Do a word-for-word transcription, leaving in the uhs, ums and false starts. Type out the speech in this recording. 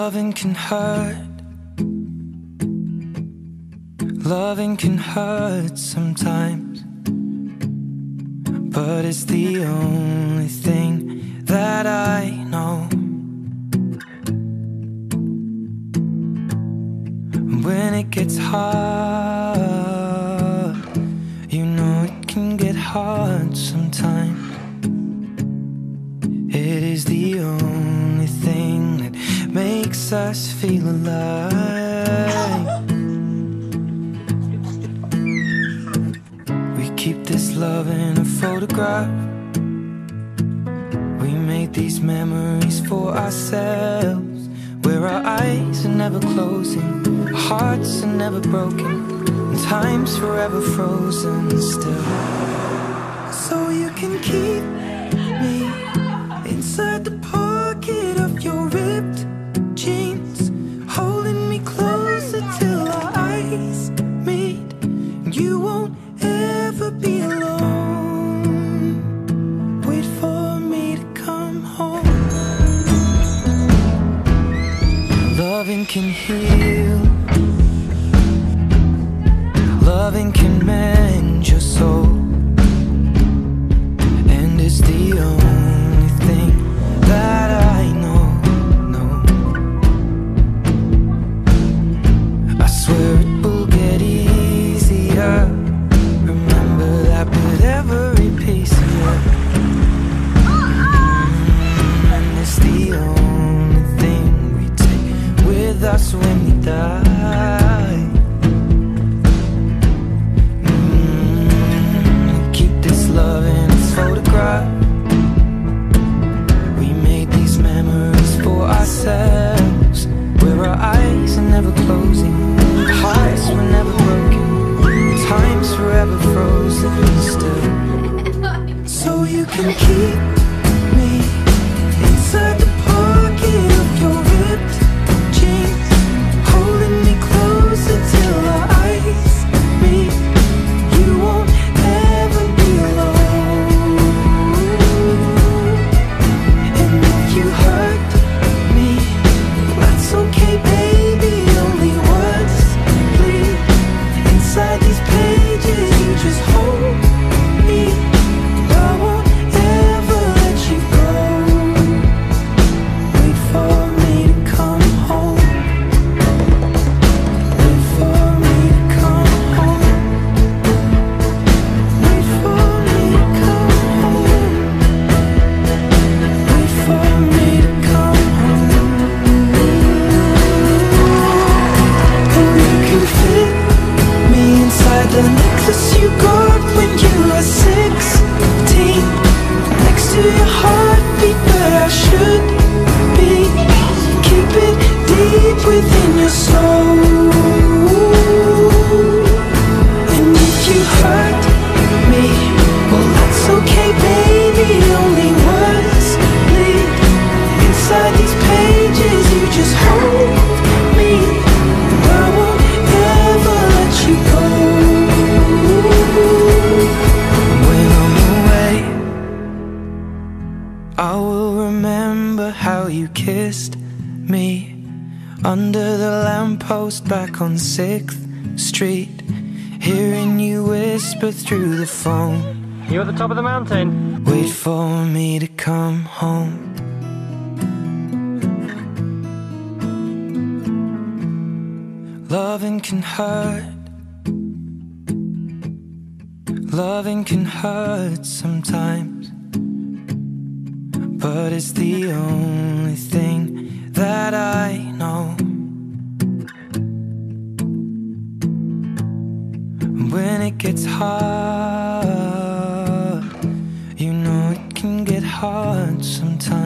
Loving can hurt. Loving can hurt sometimes, but it's the only thing that I know. When it gets hard, you know it can get hard sometimes. It is the only thing that makes us feel alive. We keep this love in a photograph. We made these memories for ourselves, where our eyes are never closing, our hearts are never broken, and time's forever frozen still. So you can keep me inside the pocket of your ripped jeans, holding me closer till our eyes meet. You won't ever be alone. Wait for me to come home. Loving can heal. Loving can mend your soul, and it's the only thing that I know, no. I swear it will get easier. Remember that with every piece of you. Mm, and it's the only thing we take with us when we die. Mm, we keep this love in its photograph. Memories for ourselves, where our eyes are never closing, our hearts were never broken, time's forever frozen still. So you can keep me inside the pocket of your ripped jeans, holding me closer till our eyes meet. You won't ever be alone. You hurt me, that's okay, baby. Only words bleed inside these pages. You just hold me. I won't ever let you go. Wait for me to come home. Wait for me to come home. Wait for me to come home. Wait for me to come home. And you can fit me inside the necklace you got when you were sixteen, next to your heartbeat where I should be. Keep it deep within your soul. And if you hurt me, well that's okay, baby. Only words bleed inside these pages. You just hold me. I won't ever let you go. When I'm away, I will remember how you kissed me under the lamppost back on sixth street, hearing you whisper through the phone. You at the top of the mountain? Wait for me to come home. Loving can hurt. Loving can hurt sometimes, but it's the only thing that I know. When it gets hard, you know it can get hard sometimes.